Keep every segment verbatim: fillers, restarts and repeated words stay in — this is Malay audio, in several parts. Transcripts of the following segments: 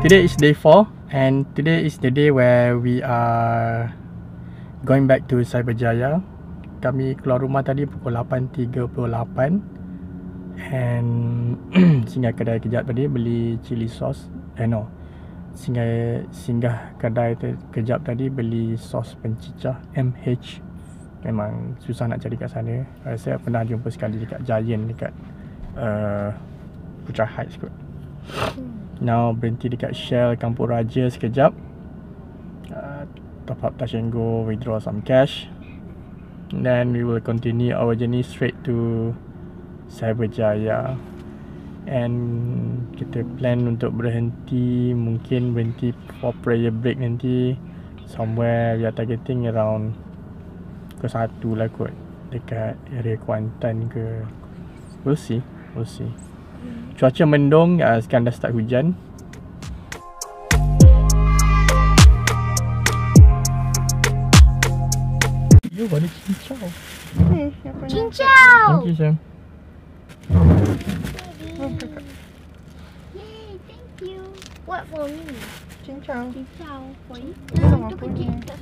Today is day four, and today is the day where we are going back to Cyberjaya. Kami keluar rumah tadi pukul lapan tiga puluh lapan, and singgah kedai kejap tadi beli chili sauce. Eh no, singgah singgah kedai te, kejap tadi beli sos pencicah M H. Memang susah nak cari kat sana. uh, Saya pernah jumpa sekali dekat Giant, dekat uh, Putra Heights kot. Now berhenti dekat Shell Kampung Raja sekejap, uh, top up touch and go, withdraw some cash, and then we will continue our journey straight to Cyberjaya. And kita plan untuk berhenti, mungkin berhenti for prayer break nanti somewhere we are targeting around pukul satu lah kot, dekat area Kuantan ke. We'll see, we'll see. Cuaca mendung, uh, sekarang dah start hujan. Yo, ada cincau. Hmm, Cincau! Thank you, Sam. Yay, thank you. What for me? Cincau. Cincau for you. Sama Itu punya. kecil.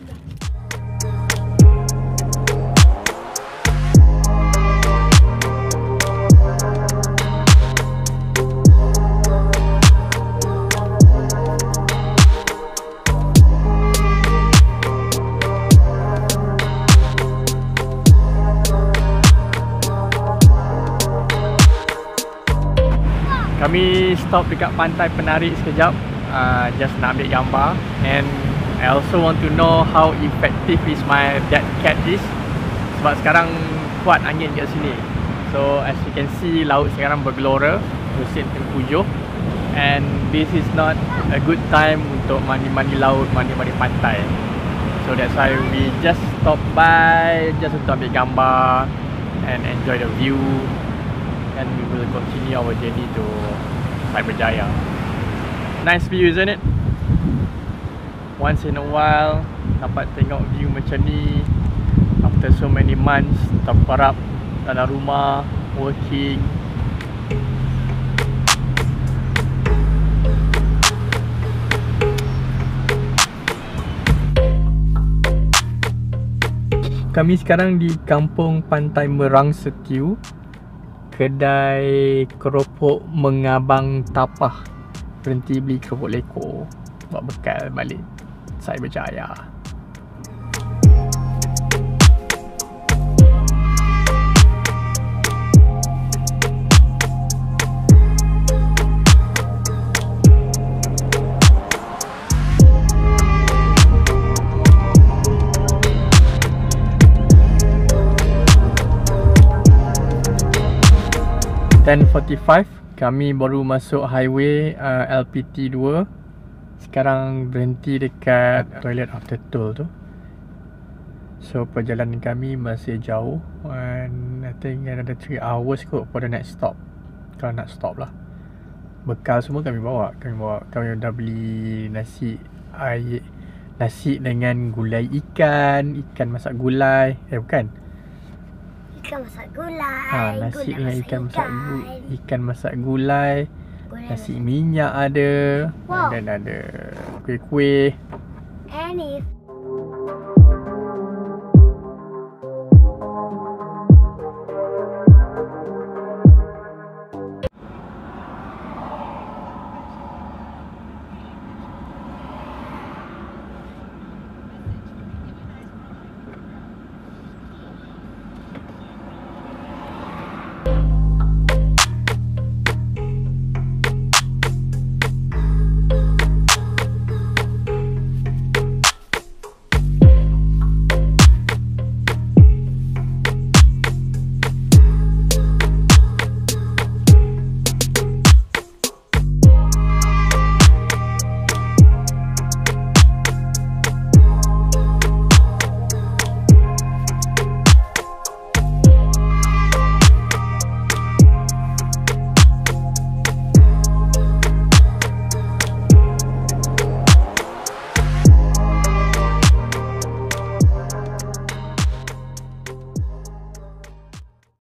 Kami stop dekat pantai Penarik sekejap, uh, just nak ambil gambar. And I also want to know how effective is my that cat is, sebab sekarang kuat angin kat sini. So as you can see, laut sekarang bergelora, musim tengkujuh, and this is not a good time untuk mandi-mandi laut, mandi-mandi pantai. So that's why we just stop by just untuk ambil gambar and enjoy the view. And we will continue our journey to Cyberjaya. Nice view, isn't it? Once in a while dapat tengok view macam ni after so many months terperap dalam rumah working. Kami sekarang di Kampung Pantai Merang Setiu, kedai keropok Mengabang Tapah. Berhenti beli keropok leko buat bekal balik Cyberjaya. ten forty-five, kami baru masuk highway uh, L P T two. Sekarang berhenti dekat toilet after toll tu. So perjalanan kami masih jauh, and I think another three hours kot for the next stop, kalau nak stop lah. Bekal semua kami bawa. Kami bawa, kami dah beli nasi air, nasi dengan gulai ikan, ikan masak gulai. Eh bukan, Ikan masak gulai. ha, nasi gulai dengan masak ikan masak gu, ikan masak gulai, Gulai nasi minyak ada, Wow. dan ada kuih-kuih. And if